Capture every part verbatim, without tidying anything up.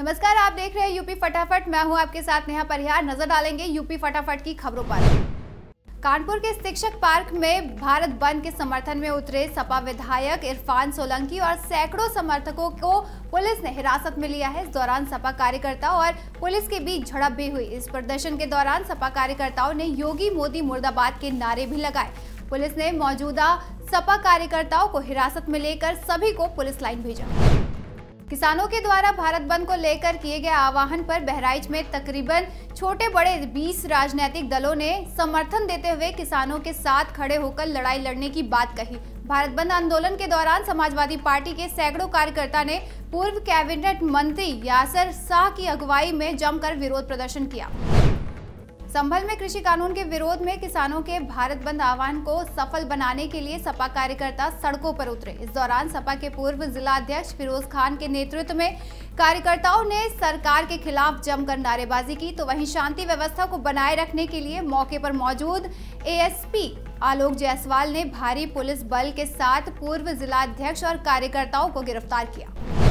नमस्कार, आप देख रहे हैं यूपी फटाफट। मैं हूं आपके साथ नेहा परिहार। नजर डालेंगे यूपी फटाफट की खबरों पर। कानपुर के शिक्षक पार्क में भारत बंद के समर्थन में उतरे सपा विधायक इरफान सोलंकी और सैकड़ों समर्थकों को पुलिस ने हिरासत में लिया है। इस दौरान सपा कार्यकर्ता और पुलिस के बीच झड़प भी हुई। इस प्रदर्शन के दौरान सपा कार्यकर्ताओं ने योगी मोदी मुर्दाबाद के नारे भी लगाए। पुलिस ने मौजूदा सपा कार्यकर्ताओं को हिरासत में लेकर सभी को पुलिस लाइन भेजा। किसानों के द्वारा भारत बंद को लेकर किए गए आह्वान पर बहराइच में तकरीबन छोटे बड़े बीस राजनीतिक दलों ने समर्थन देते हुए किसानों के साथ खड़े होकर लड़ाई लड़ने की बात कही। भारत बंद आंदोलन के दौरान समाजवादी पार्टी के सैकड़ों कार्यकर्ता ने पूर्व कैबिनेट मंत्री यासर शाह की अगुवाई में जमकर विरोध प्रदर्शन किया। संभल में कृषि कानून के विरोध में किसानों के भारत बंद आह्वान को सफल बनाने के लिए सपा कार्यकर्ता सड़कों पर उतरे। इस दौरान सपा के पूर्व जिला अध्यक्ष फिरोज खान के नेतृत्व में कार्यकर्ताओं ने सरकार के खिलाफ जमकर नारेबाजी की, तो वहीं शांति व्यवस्था को बनाए रखने के लिए मौके पर मौजूद एएसपी आलोक जायसवाल ने भारी पुलिस बल के साथ पूर्व जिला अध्यक्ष और कार्यकर्ताओं को गिरफ्तार किया।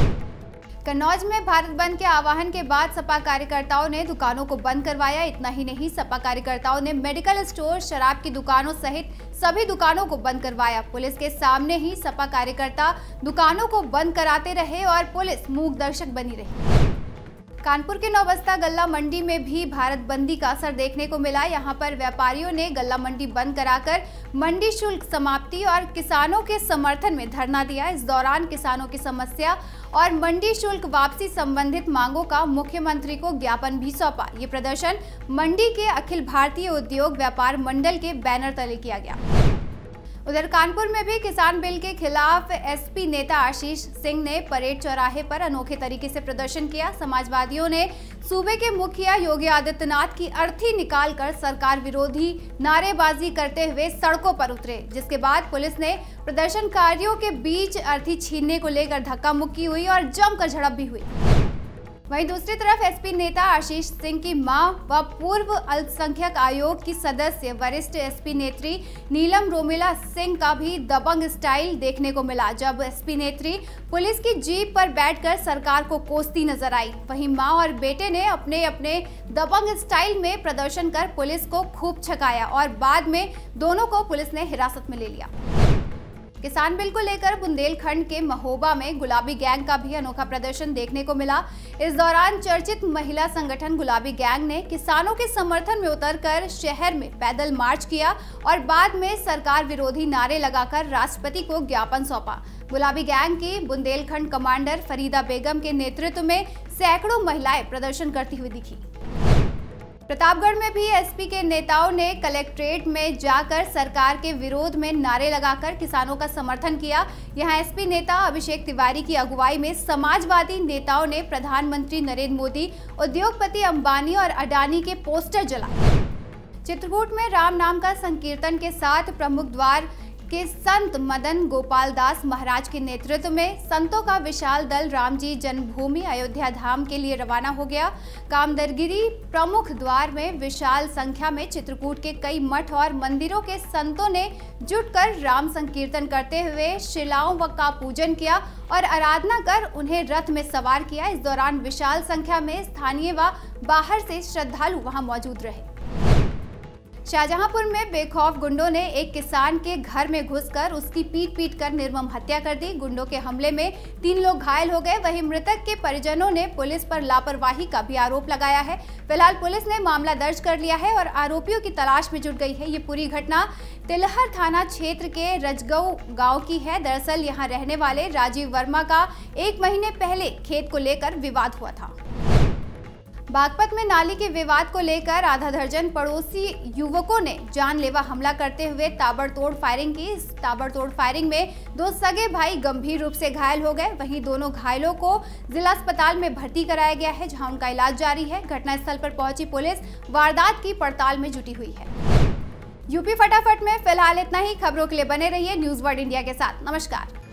कन्नौज में भारत बंद के आह्वान के बाद सपा कार्यकर्ताओं ने दुकानों को बंद करवाया। इतना ही नहीं, सपा कार्यकर्ताओं ने मेडिकल स्टोर, शराब की दुकानों सहित सभी दुकानों को बंद करवाया। पुलिस के सामने ही सपा कार्यकर्ता दुकानों को बंद कराते रहे और पुलिस मूक दर्शक बनी रही। कानपुर के नौबस्ता गल्ला मंडी में भी भारत बंदी का असर देखने को मिला। यहां पर व्यापारियों ने गल्ला मंडी बंद कराकर मंडी शुल्क समाप्ति और किसानों के समर्थन में धरना दिया। इस दौरान किसानों की समस्या और मंडी शुल्क वापसी संबंधित मांगों का मुख्यमंत्री को ज्ञापन भी सौंपा। ये प्रदर्शन मंडी के अखिल भारतीय उद्योग व्यापार मंडल के बैनर तले किया गया। उधर कानपुर में भी किसान बिल के खिलाफ एसपी नेता आशीष सिंह ने परेड चौराहे पर अनोखे तरीके से प्रदर्शन किया। समाजवादियों ने सूबे के मुखिया योगी आदित्यनाथ की अर्थी निकालकर सरकार विरोधी नारेबाजी करते हुए सड़कों पर उतरे, जिसके बाद पुलिस ने प्रदर्शनकारियों के बीच अर्थी छीनने को लेकर धक्का मुक्की हुई और जमकर झड़प भी हुई। वहीं दूसरी तरफ एसपी नेता आशीष सिंह की मां व पूर्व अल्पसंख्यक आयोग की सदस्य वरिष्ठ एसपी नेत्री नीलम रोमिला सिंह का भी दबंग स्टाइल देखने को मिला। जब एसपी नेत्री पुलिस की जीप पर बैठकर सरकार को कोसती नजर आई, वहीं मां और बेटे ने अपने अपने दबंग स्टाइल में प्रदर्शन कर पुलिस को खूब छकाया और बाद में दोनों को पुलिस ने हिरासत में ले लिया। किसान बिल को लेकर बुंदेलखंड के महोबा में गुलाबी गैंग का भी अनोखा प्रदर्शन देखने को मिला। इस दौरान चर्चित महिला संगठन गुलाबी गैंग ने किसानों के समर्थन में उतरकर शहर में पैदल मार्च किया और बाद में सरकार विरोधी नारे लगाकर राष्ट्रपति को ज्ञापन सौंपा। गुलाबी गैंग की बुंदेलखंड कमांडर फरीदा बेगम के नेतृत्व में सैकड़ों महिलाएं प्रदर्शन करती हुई दिखी। प्रतापगढ़ में भी एसपी के नेताओं ने कलेक्ट्रेट में जाकर सरकार के विरोध में नारे लगाकर किसानों का समर्थन किया। यहां एसपी नेता अभिषेक तिवारी की अगुवाई में समाजवादी नेताओं ने प्रधानमंत्री नरेंद्र मोदी, उद्योगपति अंबानी और अडानी के पोस्टर जलाए। चित्रकूट में राम नाम का संकीर्तन के साथ प्रमुख द्वार के संत मदन गोपाल दास महाराज के नेतृत्व में संतों का विशाल दल रामजी जन्मभूमि अयोध्या धाम के लिए रवाना हो गया। कामदगिरी प्रमुख द्वार में विशाल संख्या में चित्रकूट के कई मठ और मंदिरों के संतों ने जुटकर राम संकीर्तन करते हुए शिलाओं का पूजन किया और आराधना कर उन्हें रथ में सवार किया। इस दौरान विशाल संख्या में स्थानीय व बाहर से श्रद्धालु वहां मौजूद रहे। शाहजहांपुर में बेखौफ गुंडों ने एक किसान के घर में घुसकर उसकी पीट पीट कर निर्मम हत्या कर दी। गुंडों के हमले में तीन लोग घायल हो गए। वहीं मृतक के परिजनों ने पुलिस पर लापरवाही का भी आरोप लगाया है। फिलहाल पुलिस ने मामला दर्ज कर लिया है और आरोपियों की तलाश में जुट गई है। ये पूरी घटना तिलहर थाना क्षेत्र के रजगऊ गाँव की है। दरअसल यहाँ रहने वाले राजीव वर्मा का एक महीने पहले खेत को लेकर विवाद हुआ था। बागपत में नाली के विवाद को लेकर आधा दर्जन पड़ोसी युवकों ने जानलेवा हमला करते हुए ताबड़तोड़ फायरिंग की। इस ताबड़तोड़ फायरिंग में दो सगे भाई गंभीर रूप से घायल हो गए। वहीं दोनों घायलों को जिला अस्पताल में भर्ती कराया गया है, जहां उनका इलाज जारी है। घटनास्थल पर पहुंची पुलिस वारदात की पड़ताल में जुटी हुई है। यूपी फटाफट में फिलहाल इतना ही। खबरों के लिए बने रहिए न्यूज वर्ल्ड इंडिया के साथ। नमस्कार।